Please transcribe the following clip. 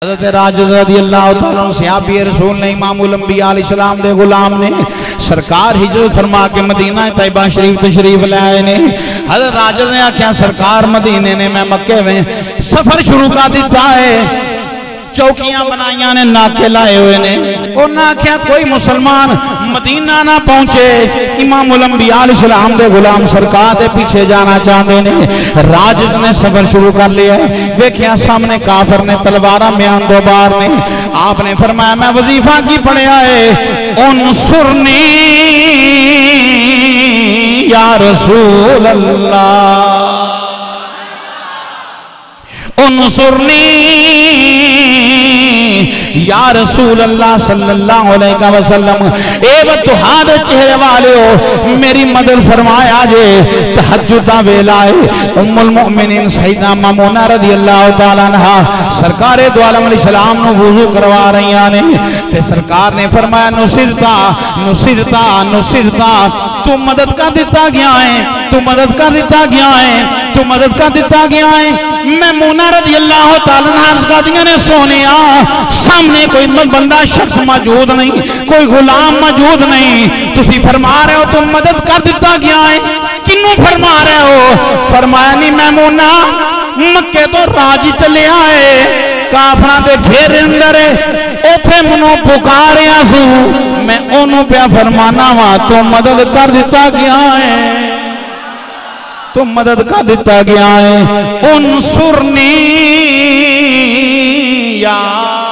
हज़रत राजिद रज़ियल्लाहु तआला अन्हु सहाबी रसूल ने इमामुल अंबिया अलैहिस्सलाम दे गुलाम ने सरकार हिजरत फरमा के मदीना तैयबा शरीफ तशरीफ ले आए ने। हज़रत राजिद ने आख्या सरकार मदीने ने मैं मक्के में सफर शुरू कर दिता है, चौकियां बनाइया ने, नाके लाए हुए ने। उन्हें आख्या कोई मुसलमान मदीना ना पहुंचे, इमामुल अंबिया अलैहिस्सलाम दे गुलाम सरकार दे पीछे जाना चाहते ने। राजिद ने सफर शुरू कर लिया। वेख्या सामने काफिर ने तलवारा म्यान दो बार ने। आपने फरमाया मैं वजीफा की पढ़िया है, उनसुरनी या रसूल अल्लाह, उनसुरनी या रसूल अल्लाह सल्लल्लाहु अलैहि वसल्लम। ए बतुहाद चेहरे वाले हो, मेरी मदद फरमाया जे। तहज्जुद दा वेला है, उम्मुल मोमिनीन सैयदा ममूना रज़ियल्लाहु तआला अन्हा सरकार दो आलम अलैहिस्सलाम नु वुजू करवा रही ने। ते सरकार ने फरमाया नुसिरता नुसिरता नुसिरता, तू मदद कर दिता गया है, तू मदद कर दिता गया है, तू मदद कर दिता गया है। ममूना रज़ियल्लाहु तआला अन्हा अर्ज़ करदियां ने सोनिया सामने कोई बंदा शख्स मौजूद नहीं, कोई गुलाम मौजूद नहीं, तुसी फरमा रहे हो तुम मदद कर दिता गया है, किन्नू फरमा रहे हो? फरमाया नहीं ममूना मक्के तो राज चले आए, काफरा दे घेरे अंदर ओथे मनो पुकारिया सू, मैं ओनू पिया फरमाना वा तो मदद कर दिता गया है, तो मदद कर दिता गया है। उनसुरनी या